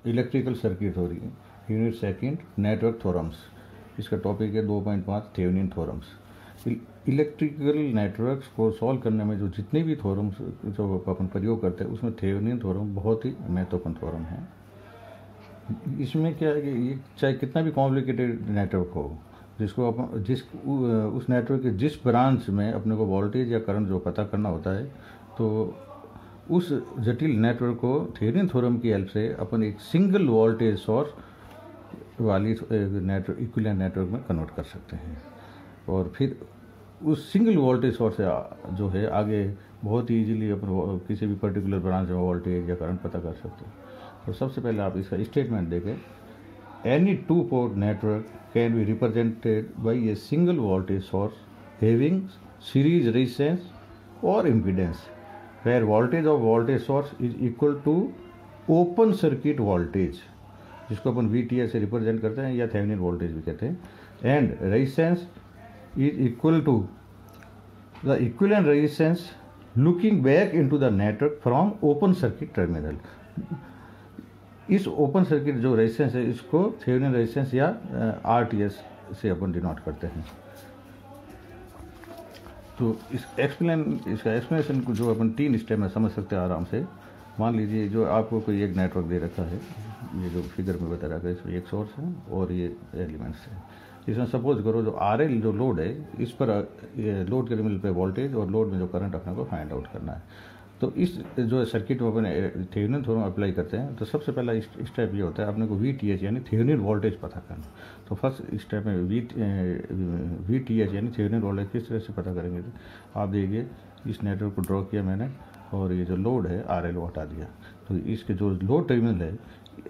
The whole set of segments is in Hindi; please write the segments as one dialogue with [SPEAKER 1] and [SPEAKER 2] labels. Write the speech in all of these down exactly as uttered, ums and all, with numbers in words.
[SPEAKER 1] Electrical circuit theory, unit second, network theorems. इसका टॉपिक है दो पॉइंट पाँच थेवेनिन थ्योरम्स। इलेक्ट्रिकल नेटवर्क्स को सॉल्व करने में जो जितने भी थ्योरम्स जो अपन प्रयोग करते हैं उसमें थेवेनिन थ्योरम बहुत ही महत्वपूर्ण थ्योरम है। इसमें क्या है कि ये चाहे कितना भी कॉम्प्लिकेटेड नेटवर्क हो, जिसको अपन जिस उस नेटवर्क के जिस ब्रांच में अपने को वोल्टेज या करंट जो पता करना होता है, तो उस जटिल नेटवर्क को थेवेनिन थ्योरम की हेल्प से अपन एक सिंगल वोल्टेज सोर्स वाली नेटवर्क इक्विवेलेंट नेटवर्क में कन्वर्ट कर सकते हैं। और फिर उस सिंगल वोल्टेज सोर्स से जो है आगे बहुत ही ईजिली अपन किसी भी पर्टिकुलर ब्रांच में वोल्टेज या करंट पता कर सकते हैं। तो सबसे पहले आप इसका स्टेटमेंट देखें। Any two port network can be represented by a single voltage source having series resistance और impedance where voltage of voltage source is equal to open circuit voltage, जिसको अपन वी टी एस से रिप्रेजेंट करते हैं या थेवेनिन वोल्टेज भी कहते हैं, and resistance is equal to the equivalent resistance looking back into the network from open circuit terminal. इस ओपन सर्किट जो रेजिस्टेंस है इसको थेवेनिन रेजिस्टेंस या आर टी एस से अपन डिनोट करते हैं। तो इस एक्सप्लेन इसका एक्सप्लेनेशन को जो अपन तीन स्टेप में समझ सकते हैं आराम से। मान लीजिए जो आपको कोई एक नेटवर्क दे रखा है, ये जो फिगर में बता रखा है, इसमें एक सोर्स है और ये एलिमेंट्स है। इसमें सपोज करो जो आर एल जो लोड है, इस पर लोड के टर्मिनल पे वोल्टेज और लोड में जो करंट अपने को फाइंड आउट करना है। तो इस जो सर्किट में अपन थेवेनिन थ्योरम अप्लाई करते हैं, तो सबसे पहला स्टेप ये होता है अपने को वी टी एच यानी थेवेनिन वोल्टेज पता करना। तो फर्स्ट स्टेप में वी वी टी एच यानी थेवेनिन वोल्टेज किस तरह से पता करेंगे। तो आप देखिए इस नेटवर्क को ड्रॉ किया मैंने और ये जो लोड है आर एल हटा दिया। तो इसके जो लोड टर्मिनल है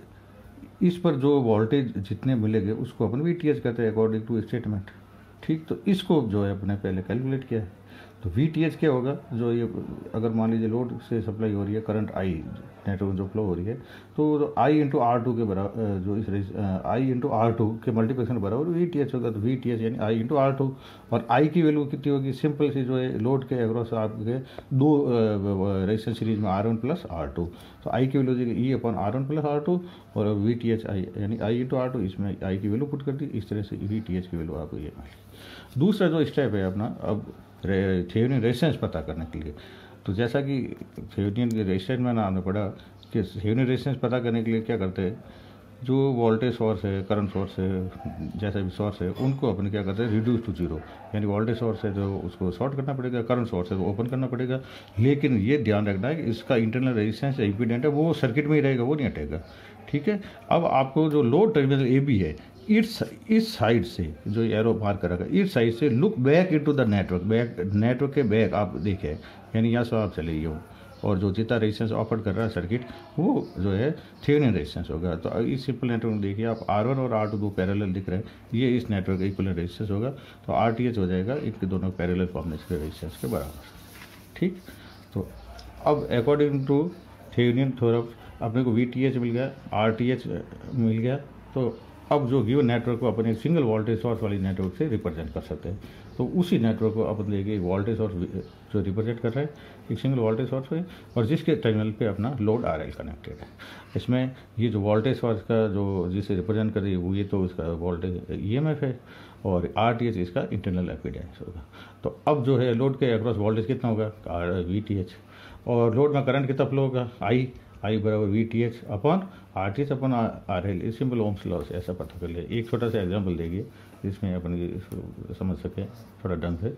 [SPEAKER 1] इस पर जो वोल्टेज जितने मिलेंगे उसको अपन वी टी एच कहते हैं अकॉर्डिंग टू स्टेटमेंट। ठीक, तो इसको जो है अपने पहले कैलकुलेट किया है। तो वी टी एच क्या होगा, जो ये अगर मान लीजिए लोड से सप्लाई हो रही है करंट आई, नेटवर्क जो फ्लो हो रही है, तो आई इंटू आर टू के बराबर जो इस आई इंटू आर टू के मल्टीप्लिकेशन बराबर वी टी एच होगा। तो वी टी एच यानी आई इंटू आर टू, और आई की वैल्यू कितनी होगी, सिंपल सी जो है लोड के अक्रॉस आपके दो रेजिस्टेंस सीरीज में R one plus R two. तो आई की वैल्यू देगी E upon R one plus R two और वी टी एच आई यानी आई इंटू आर टू, इसमें आई की वैल्यू पुट कर दी। इस तरह से वी टी एच की वैल्यू आपको ये मिली। दूसरा जो स्टेप है अपना अब थेवेनिन रेजिस्टेंस पता करने के लिए। तो जैसा कि थेवेनिन के रेजिस्टेंस में ना आना पड़ा कि थेवेनिन रेजिस्टेंस पता करने के लिए क्या करते हैं, जो वोल्टेज सोर्स है, करंट सोर्स है, जैसा भी सोर्स है, उनको अपन क्या करते हैं रिड्यूस टू जीरो। यानी वोल्टेज सोर्स है जो उसको शॉर्ट करना पड़ेगा, करंट सोर्स है तो ओपन करना पड़ेगा। लेकिन ये ध्यान रखना है कि इसका इंटरनल रेजिस्टेंस या इम्पीडेंट है वो सर्किट में ही रहेगा, वो नहीं हटेगा। ठीक है, अब आपको जो लोड टर्मिनल ए बी है, इस इस साइड से जो एरो मार्क कर रखा है, इस साइड से look back into the network, back network के बैक आप देखें, यानी यहाँ से आप चले गए और जो जितना रेजिस्टेंस ऑफर कर रहा है सर्किट वो जो है थेवेनिन रेजिस्टेंस होगा। तो इस सिंपल नेटवर्क में देखिए आप आर वन और आर टू दो पैरेलल दिख रहे हैं, ये इस नेटवर्क का इक्विवेलेंट रेजिस्टेंस होगा। तो आर टी एच हो जाएगा इनके दोनों पैरेलल कॉम्बिनेशन के रेजिस्टेंस के बराबर। ठीक, तो अब अकॉर्डिंग टू थेवेनिन थ्योरम अपने को वी टी एच मिल गया, आर टी एच मिल गया। तो अब जो गिवन नेटवर्क को अपन एक सिंगल वोल्टेज सोर्स वाली नेटवर्क से रिप्रेजेंट कर सकते हैं। तो उसी नेटवर्क को अपन देखिए वोल्टेज सोर्स जो रिप्रेजेंट कर रहा है एक सिंगल वोल्टेज सोर्स पे, और जिसके टर्मिनल पे अपना लोड आर एल कनेक्टेड है। इसमें ये जो वोल्टेज सोर्स का जो जिसे रिप्रेजेंट कर रही है वो ये तो इसका वोल्टेज ई एम एफ है और आर टी एच इसका इंटरनल एपिडेंस होगा। तो अब जो है लोड के अक्रॉस वोल्टेज कितना होगा, आर वी टी एच, और लोड में करंट कितना फ्लो होगा, आई आई बराबर V T H upon R T H upon R L. इस सिंपल ओम्स लॉ से ऐसा पता कर लिया। एक छोटा सा एग्जांपल देखिए जिसमें अपन समझ सके थोड़ा ढंग से।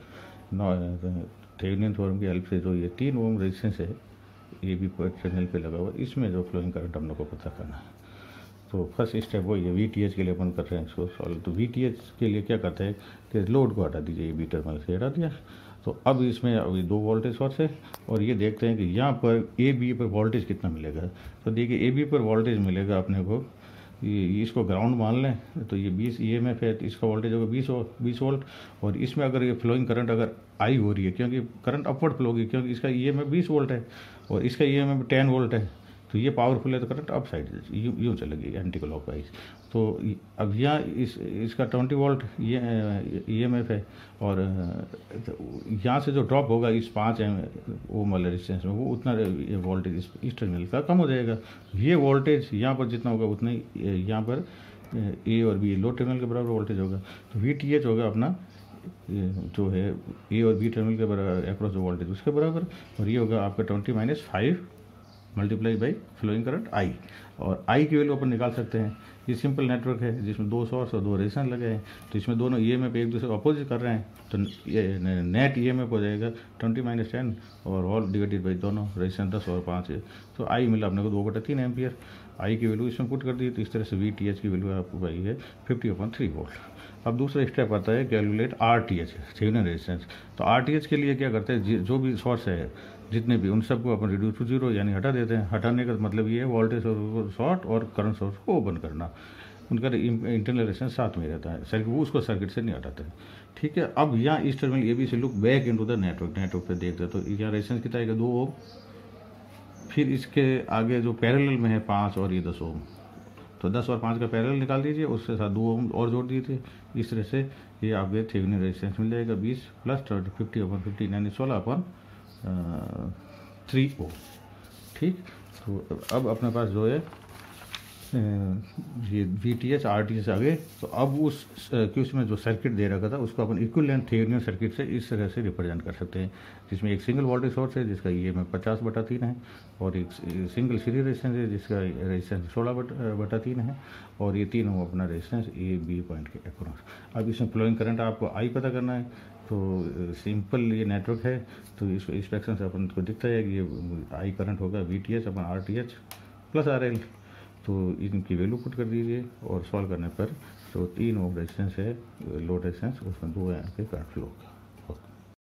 [SPEAKER 1] थेवेनिन थ्योरम की हेल्प से जो ये तीन ओम रेजिस्टेंस है ये भी टर्मिनल पे लगा हुआ, इसमें जो फ्लोइंग करंट हम लोग को पता करना है। तो फर्स्ट स्टेप वही है, वी टी एच के लिए अपन कर रहे हैं इसको सॉल्व। तो वी टी एच के लिए क्या करते हैं कि लोड को हटा दीजिए, बी टर्मिनल से हटा दिया। तो अब इसमें अभी दो वोल्टेज सोर्स है और ये देखते हैं कि यहाँ पर ए बी पर वोल्टेज कितना मिलेगा। तो देखिए ए बी पर वोल्टेज मिलेगा अपने को, ये इसको ग्राउंड मान लें तो ये बीस ई एम एफ है, तो इसका वोल्टेज होगा बीस बीस वोल्ट। और इसमें अगर ये फ्लोइंग करंट अगर आई हो रही है, क्योंकि करंट अपवर्ड फ्लो होगी, क्योंकि इसका ई एम एफ बीस वोल्ट है और इसका E M F ten volt है, तो ये पावरफुल है तो करंट अप साइड यूँ यूँ चलेगी एंटी क्लॉकवाइज। तो अब यहाँ इस इसका ट्वेंटी वोल्ट ये ई एम एफ है, और यहाँ से जो ड्रॉप होगा इस पाँच एम ओम वाले रेजिस्टेंस में, वो उतना वोल्टेज इस, इस टर्मिनल का कम हो जाएगा। ये वोल्टेज यहाँ पर जितना होगा उतना ही यहाँ पर ए और बी लो टर्मिनल के बराबर वोल्टेज होगा। तो वी टी एच होगा अपना जो है ए और बी टर्मिनल के बराबर अक्रॉस जो वोल्टेज उसके बराबर, और ये होगा आपका twenty minus five multiply by flowing current I. और आई की वैल्यू अपन निकाल सकते हैं। ये सिंपल नेटवर्क है जिसमें दो सोर्स और दो रेजिस्टेंस लगे हैं, तो इसमें दोनों ई एम एफ एक दूसरे को अपोजिट कर रहे हैं, तो ये नेट ई एम एफ हो जाएगा ट्वेंटी माइनस टेन और ऑल डिवाइडेड बाई दोनों रेजिस्टेंस दस और पाँच है। तो आई मिला अपने को दो बटा तीन एम्पियर। आई की वैल्यू इसमें पुट कर दी, तो इस तरह से वी टी एच की वैल्यू आपको पाई है फिफ्टी अपॉन थ्री वोल्ट। अब दूसरा स्टेप आता है calculate R T H Thevenin resistance. तो आर टी एच के लिए क्या करते हैं, जो भी सोर्स है जितने भी उन सबको अपन रिड्यूस टू जीरो यानी हटा देते हैं। हटाने का मतलब ये है वोल्टेज सोर्स को शॉर्ट और करंट सोर्स को ओपन करना। उनका इंटरनल रेजिस्टेंस साथ में रहता है, सर्किट वो उसको सर्किट से नहीं हटाते। ठीक है, अब यहाँ इस टर्मिनल ए बी से look back into the network network पे देखते हैं, तो यहाँ रेजिस्टेंस कितना आएगा दो ओम, फिर इसके आगे जो पैरेलल में है पाँच और ये दस ओम, तो दस और पाँच का पैरेलल निकाल दीजिए, उसके साथ दो ओम और जोड़ दीजिए। इस तरह से ये आपके थेवेनिन रेजिस्टेंस मिल जाएगा बीस प्लस फिफ्टी अपन फिफ्टी यानी सोलह अपन थ्री ओ। ठीक, तो अब अपने पास जो है ये V T H R T H आ गए। तो अब उस क्यूस में जो सर्किट दे रखा था उसको अपन इक्विवेलेंट थेवेनिन सर्किट से इस तरह से रिप्रेजेंट कर सकते हैं, जिसमें एक सिंगल वोल्टेज सोर्स है जिसका ई एम एफ पचास बटा तीन है, और एक सिंगल सीरीज रेजिस्टेंस है जिसका रेजिस्टेंस सोलह बटा तीन है, और ये तीनों अपना रेजिस्टेंस ए बी पॉइंट के अक्रॉस। अब इसमें फ्लोइंग करंट आपको आई पता करना है, तो सिंपल ये नेटवर्क है, तो इस इंस्पेक्शन से अपन को दिखता है कि ये आई करंट होगा V T H upon R T H plus R L. तो इनकी वैल्यू पुट कर दीजिए और सॉल्व करने पर जो तीन ओम रेजिस्टेंस है लोड रेजिस्टेंस उसमें दो एम्प के करंट फ्लो होगा।